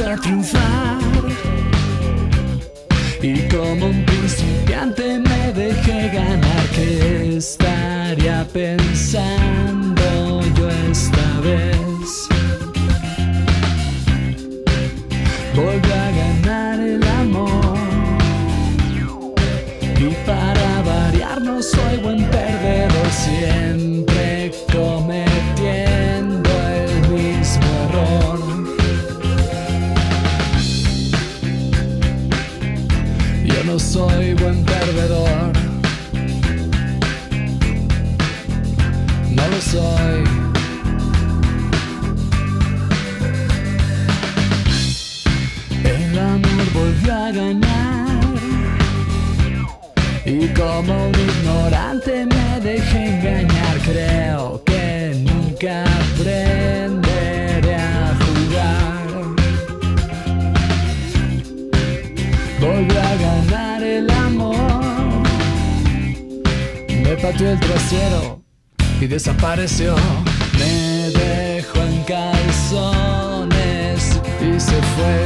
a triunfar y como un principiante me dejé ganar. ¿Qué estaría pensando yo esta vez? Volví a ganar el amor y para variar no soy buen perdedor, siempre cometiendo el mismo error. Yo no soy buen perdedor, no lo soy. El amor volvió a ganar y como un ignorante me dejé engañar. Creo que nunca aprenderé a jugar. Volvió a ganar el amor, me pateó el trasero y desapareció. Me dejó en calzones y se fue.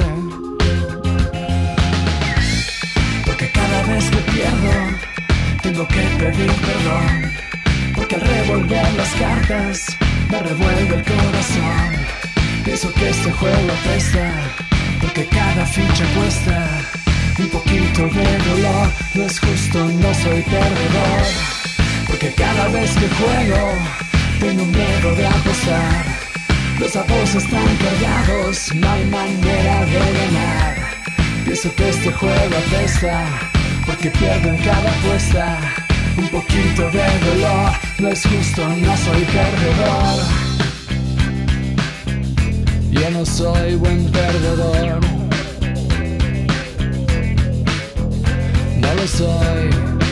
Porque cada vez que pierdo tengo que pedir perdón, porque al revolver las cartas me revuelve el corazón. Pienso que este juego apesta, porque cada ficha cuesta un poquito de dolor. No es justo, no soy perdedor, porque cada vez que juego tengo miedo de apostar. Los dados están cargados, no hay manera de ganar. Pienso que este juego apesta, porque pierdo en cada apuesta un poquito de dolor. No es justo, no soy perdedor. Yo no soy buen perdedor, no lo soy.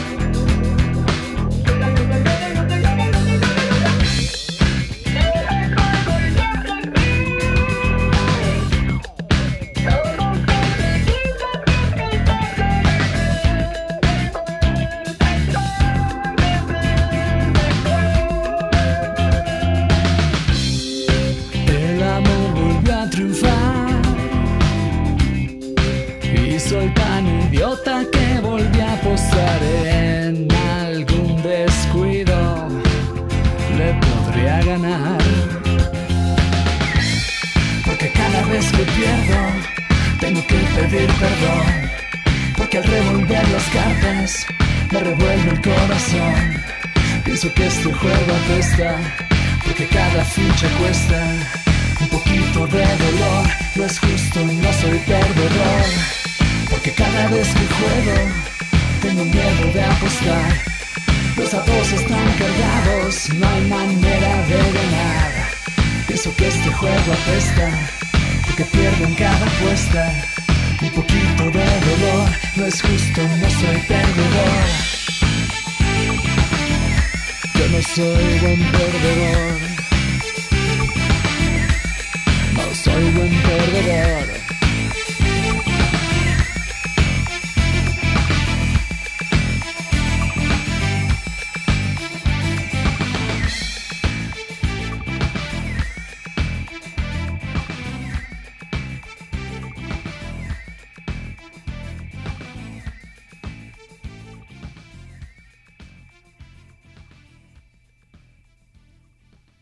Soy tan idiota que volví a apostar. En algún descuido le podría ganar, porque cada vez que pierdo tengo que pedir perdón, porque al revolver las cartas me revuelve el corazón. Pienso que este juego apesta, porque cada ficha cuesta un poquito de dolor. No es justo, no soy perdedor, porque cada vez que juego tengo miedo de apostar. Los dados están cargados, no hay manera de ganar. Pienso que este juego apesta, porque pierdo en cada apuesta un poquito de dolor. No es justo, no soy perdedor. Yo no soy buen perdedor, no soy buen perdedor.